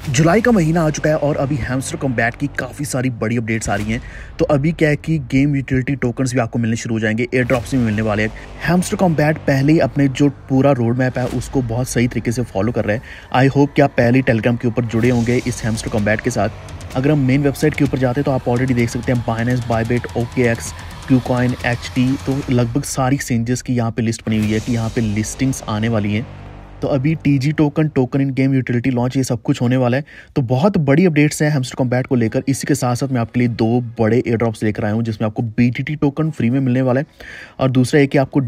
जुलाई का महीना आ चुका है और अभी हैमस्टर कॉम्बैट की काफ़ी सारी बड़ी अपडेट्स आ रही हैं। तो अभी क्या है कि गेम यूटिलिटी टोकन्स भी आपको मिलने शुरू हो जाएंगे, एयर ड्रॉप्स भी मिलने वाले हैं। हैमस्टर कॉम्बैट पहले ही अपने जो पूरा रोड मैप है उसको बहुत सही तरीके से फॉलो कर रहे हैं। आई होप कि आप पहले ही टेलीग्राम के ऊपर जुड़े होंगे इस हैमस्टर कॉम्बैट के साथ। अगर हम मेन वेबसाइट के ऊपर जाते हैं तो आप ऑलरेडी देख सकते हैं Binance, Bybit, OKX, KuCoin, HT, तो लगभग सारी एक्सचेंजेस की यहाँ पे लिस्ट बनी हुई है कि यहाँ पे लिस्टिंग्स आने वाली हैं। तो अभी TG token in game utility launch, ये सब कुछ होने वाला है। तो बहुत बड़ी अपडेट्स हैं हैमस्टर कॉम्बैट को लेकर। इसी के साथ साथ मैं आपके लिए दो बड़े एयर ड्रॉप्स लेकर आया हूँ जिसमें आपको BTT टोकन फ्री में मिलने वाला है और दूसरा है कि आपको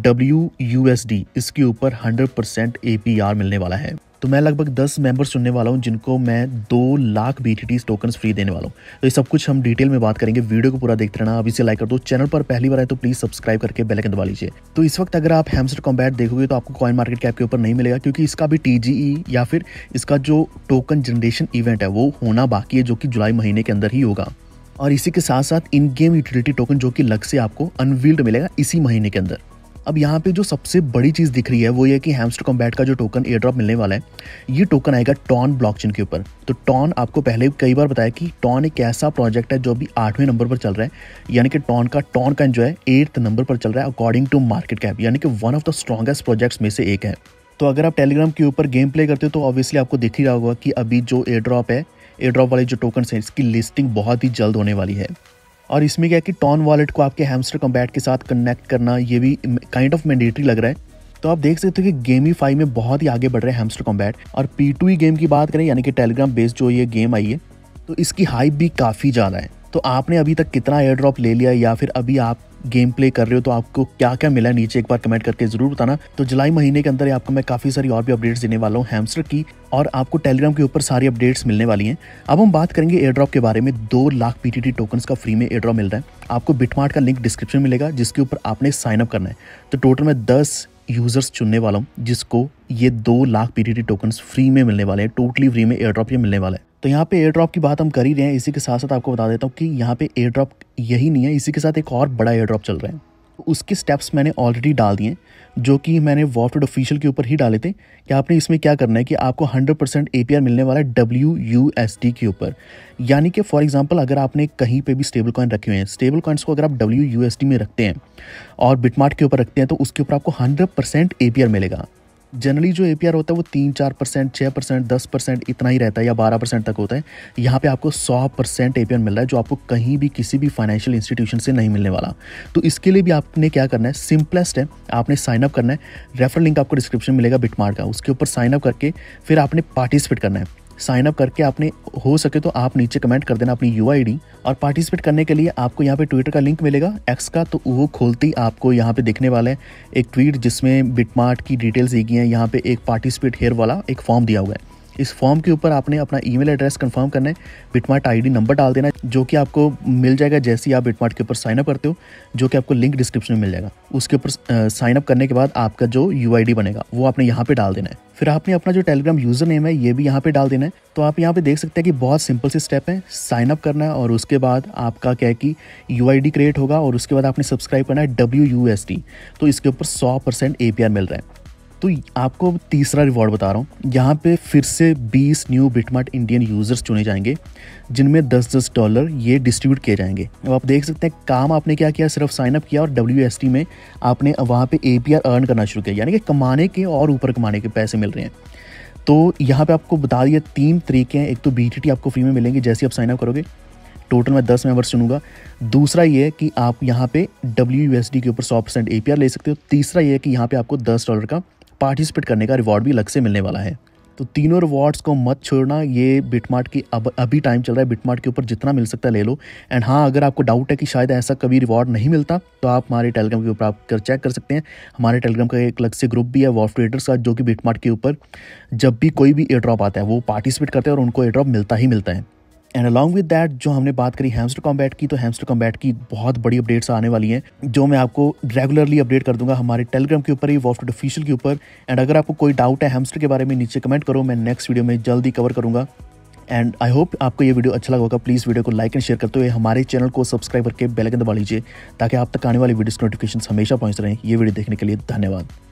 WUSD इसके ऊपर 100% APR मिलने वाला है। तो मैं लगभग 10 मेंबर्स चुनने वाला हूं जिनको मैं 2 लाख BTT टोकन्स फ्री देने वाला हूं। तो ये सब कुछ हम डिटेल में बात करेंगे। वीडियो को पूरा देखते रहना। अभी से लाइक कर दो, चैनल पर पहली बार आए तो प्लीज सब्सक्राइब करके बेल आइकन दबा लीजिए। तो इस वक्त अगर आप हैमस्टर कॉम्बैट देखोगे तो आपको कॉइन मार्केट कैप के ऊपर नहीं मिलेगा क्योंकि इसका भी TGE या फिर इसका जो टोकन जनरेशन इवेंट है वो होना बाकी है, जो कि जुलाई महीने के अंदर ही होगा। और इसी के साथ साथ इन गेम यूटिलिटी टोकन जो कि अलग से आपको अनवील्ड मिलेगा इसी महीने के अंदर। अब यहाँ पे जो सबसे बड़ी चीज़ दिख रही है वो ये कि हैमस्टर कॉम्बैट का जो टोकन एयर ड्रॉप मिलने वाला है ये टोकन आएगा टॉन ब्लॉकचेन के ऊपर। तो टॉन आपको पहले कई बार बताया कि टॉन एक ऐसा प्रोजेक्ट है जो अभी 8वें नंबर पर चल रहा है, यानी कि टॉन का जो है 8th नंबर पर चल रहा है अकॉर्डिंग टू मार्केट कैप, यानी कि one of the strongest projects में से एक है। तो अगर आप टेलीग्राम के ऊपर गेम प्ले करते हो तो ऑब्वियसली आपको दिख ही रहा होगा कि अभी जो एयर ड्रॉप है, एयर ड्रॉप वाले जो टोकन है इसकी लिस्टिंग बहुत ही जल्द होने वाली है। और इसमें क्या है कि टॉन वॉलेट को आपके हैमस्टर कॉम्बैट के साथ कनेक्ट करना ये भी काइंड ऑफ मैंडेटरी लग रहा है। तो आप देख सकते हो कि गेमीफाई में बहुत ही आगे बढ़ रहे हैं हैमस्टर कॉम्बैट। और P2E गेम की बात करें, यानी कि टेलीग्राम बेस्ड जो ये गेम आई है, तो इसकी हाइप भी काफ़ी ज़्यादा है। तो आपने अभी तक कितना एयर ड्रॉप ले लिया या फिर अभी आप गेम प्ले कर रहे हो तो आपको क्या क्या मिला, नीचे एक बार कमेंट करके जरूर बताना। तो जुलाई महीने के अंदर आपको मैं काफ़ी सारी और भी अपडेट्स देने वाला हूँ हैमस्टर की, और आपको टेलीग्राम के ऊपर सारी अपडेट्स मिलने वाली हैं। अब हम बात करेंगे एयर ड्रॉप के बारे में। 2 लाख BTT टोकन्स का फ्री में एयर ड्रॉप मिल रहा है। आपको बिटमार्ट का लिंक डिस्क्रिप्शन में मिलेगा जिसके ऊपर आपने साइन अप करना है। तो टोटल मैं 10 यूजर्स चुनने वाला हूँ जिसको ये 2 लाख BTT टोकन्स फ्री में मिलने वाले हैं। टोटली फ्री में एयर ड्रॉप ये मिलने वाला है। तो यहाँ पे एयर ड्रॉप की बात हम कर ही रहे हैं, इसी के साथ साथ आपको बता देता हूँ कि यहाँ पे एयर ड्रॉप यही नहीं है, इसी के साथ एक और बड़ा एयर ड्रॉप चल रहा है। उसके स्टेप्स मैंने ऑलरेडी डाल दिए, जो कि मैंने वॉफ्टेड ऑफिशियल के ऊपर ही डाले थे कि आपने इसमें क्या करना है कि आपको 100% APR मिलने वाला है WUSD के ऊपर। यानी कि फॉर एग्जांपल अगर आपने कहीं पे भी स्टेबल कॉइन रखे हुए हैं, स्टेबल कॉइन्स को अगर आप WUSD में रखते हैं और बिटमार्ट के ऊपर रखते हैं तो उसके ऊपर आपको 100% APR मिलेगा। जनरली जो APR होता है वो 3-4%, 6%, 10% इतना ही रहता है या 12% तक होता है। यहाँ पे आपको 100% APR मिल रहा है जो आपको कहीं भी किसी भी फाइनेंशियल इंस्टीट्यूशन से नहीं मिलने वाला। तो इसके लिए भी आपने क्या करना है, सिंपलेस्ट है, आपने साइन अप करना है। रेफरल लिंक आपको डिस्क्रिप्शन मिलेगा बिटमार्ट का, उसके ऊपर साइन अप करके फिर आपने पार्टिसिपेट करना है। साइन अप करके आपने हो सके तो आप नीचे कमेंट कर देना अपनी UID। और पार्टिसिपेट करने के लिए आपको यहाँ पे ट्विटर का लिंक मिलेगा, X का, तो वो खोलते ही आपको यहाँ पे दिखने वाला है एक ट्वीट जिसमें बिटमार्ट की डिटेल्स दी गई हैं। यहाँ पे एक पार्टिसिपेट हेयर वाला एक फॉर्म दिया हुआ है। इस फॉर्म के ऊपर आपने अपना ईमेल एड्रेस कंफर्म करना है, बिटमार्ट ID नंबर डाल देना जो कि आपको मिल जाएगा जैसे ही आप बिटमार्ट के ऊपर साइन अप करते हो, जो कि आपको लिंक डिस्क्रिप्शन में मिल जाएगा। उसके ऊपर साइन अप करने के बाद आपका जो UID बनेगा वो आपने यहाँ पे डाल देना है। फिर आपने अपना जो टेलीग्राम यूजर नेम है ये भी यहाँ पे डाल देना है। तो आप यहाँ पे देख सकते हैं कि बहुत सिंपल से स्टेप है, साइन अप करना है और उसके बाद आपका क्या है कि UID क्रिएट होगा और उसके बाद आपने सब्सक्राइब करना है WUSD। तो इसके ऊपर 100% APR मिल रहा है। तो आपको तीसरा रिवॉर्ड बता रहा हूँ, यहाँ पे फिर से 20 न्यू बिटमार्ट इंडियन यूजर्स चुने जाएंगे जिनमें $10 ये डिस्ट्रीब्यूट किए जाएंगे। अब आप देख सकते हैं काम आपने क्या किया, सिर्फ साइन अप किया और WUSD में आपने वहाँ पे APR अर्न करना शुरू किया, यानी कि कमाने के और ऊपर कमाने के पैसे मिल रहे हैं। तो यहाँ पे आपको बता दिया 3 तरीके हैं। एक तो BTT आपको फ्री में मिलेंगे जैसे आप साइन अप करोगे, टोटल मैं 10 मेंबर्स चुनूंगा। दूसरा ये है कि आप यहाँ पे WUSD के ऊपर 100% APR ले सकते हो। तीसरा ये है कि यहाँ पे आपको $10 का पार्टिसिपेट करने का रिवॉर्ड भी अलग से मिलने वाला है। तो तीनों रिवॉर्ड्स को मत छोड़ना। ये बिटमार्ट की अभी टाइम चल रहा है, बिटमार्ट के ऊपर जितना मिल सकता है ले लो। एंड हाँ, अगर आपको डाउट है कि शायद ऐसा कभी रिवॉर्ड नहीं मिलता तो आप हमारे टेलीग्राम के ऊपर आप चेक कर सकते हैं। हमारे टेलीग्राम का एक अलग से ग्रुप भी है वॉफ ट्रेडर्स का, जो कि बिटमार्ट के ऊपर जब भी कोई भी एयर ड्रॉप आता है वो पार्टिसिपेट करते हैं और उनको एयर ड्रॉप मिलता ही मिलता है। एंड अलॉन्ग विद दैट जो हमने बात करी हैमस्टर कॉम्बैट की, तो हैमस्टर कॉम्बैट की बहुत बड़ी अपडेट्स आने वाली हैं जो मैं आपको रेगुलरली अपडेट कर दूंगा हमारे टेलीग्राम के ऊपर ही, वॉफ्टेड ऑफिशियल के ऊपर। एंड अगर आपको कोई डाउट है हैमस्टर के बारे में नीचे कमेंट करो, मैं नेक्स्ट वीडियो में जल्दी कवर करूंगा। एंड आई होप आपको ये वीडियो अच्छा लगा होगा। प्लीज़ वीडियो को लाइक एंड शेयर करते हुए हमारे चैनल को सब्सक्राइब करके बेल आइकन दबा लीजिए ताकि आप तक आने वाली वीडियोस नोटिफिकेशन हमेशा पहुंच रहे हैं। ये वीडियो देखने के लिए धन्यवाद।